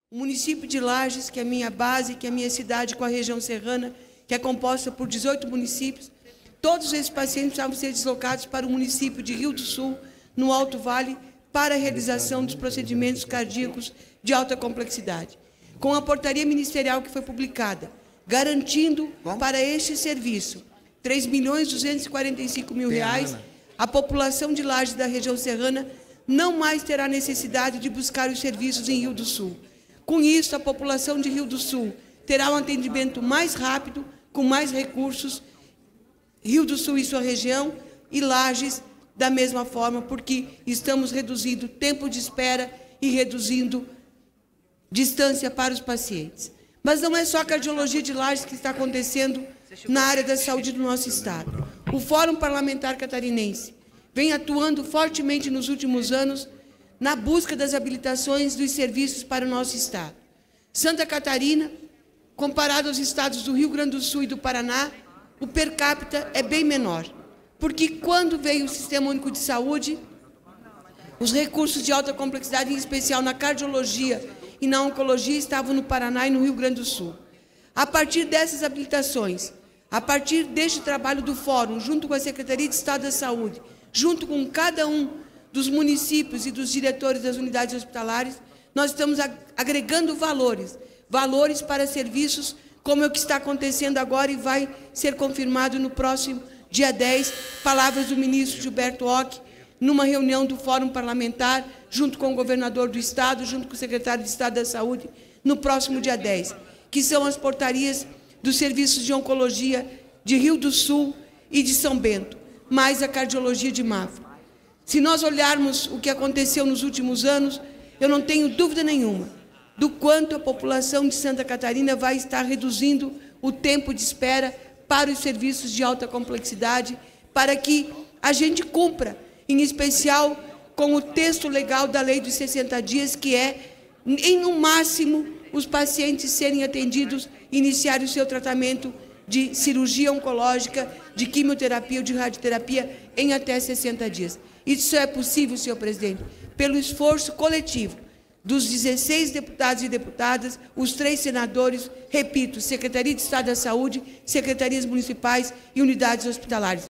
O município de Lages, que é a minha base, que é a minha cidade com a região serrana, que é composta por 18 municípios, todos esses pacientes precisavam ser deslocados para o município de Rio do Sul, no Alto Vale, para a realização dos procedimentos cardíacos de alta complexidade. Com a portaria ministerial que foi publicada, garantindo para este serviço R$ 3.245.000, a população de Lages da região serrana não mais terá necessidade de buscar os serviços em Rio do Sul. Com isso, a população de Rio do Sul terá um atendimento mais rápido, com mais recursos, Rio do Sul e sua região, e Lages da mesma forma, porque estamos reduzindo tempo de espera e reduzindo distância para os pacientes. Mas não é só a cardiologia de Lages que está acontecendo na área da saúde do nosso Estado. O Fórum Parlamentar Catarinense vem atuando fortemente nos últimos anos na busca das habilitações dos serviços para o nosso Estado. Santa Catarina, comparado aos estados do Rio Grande do Sul e do Paraná, o per capita é bem menor, porque quando veio o Sistema Único de Saúde, os recursos de alta complexidade, em especial na cardiologia e na oncologia, estavam no Paraná e no Rio Grande do Sul. A partir dessas habilitações, a partir deste trabalho do Fórum, junto com a Secretaria de Estado da Saúde, junto com cada um dos municípios e dos diretores das unidades hospitalares, nós estamos agregando valores para serviços como é o que está acontecendo agora e vai ser confirmado no próximo dia 10, palavras do ministro Gilberto Occhi, numa reunião do Fórum Parlamentar, junto com o governador do Estado, junto com o secretário de Estado da Saúde, no próximo dia 10, que são as portarias dos serviços de oncologia de Rio do Sul e de São Bento, mais a cardiologia de Mafra. Se nós olharmos o que aconteceu nos últimos anos, eu não tenho dúvida nenhuma do quanto a população de Santa Catarina vai estar reduzindo o tempo de espera para os serviços de alta complexidade, para que a gente cumpra, em especial com o texto legal da Lei dos 60 dias, que é, em no máximo, os pacientes serem atendidos, iniciarem o seu tratamento de cirurgia oncológica, de quimioterapia ou de radioterapia em até 60 dias. Isso é possível, senhor presidente, pelo esforço coletivo dos 16 deputados e deputadas, os 3 senadores, repito, Secretaria de Estado da Saúde, secretarias municipais e unidades hospitalares.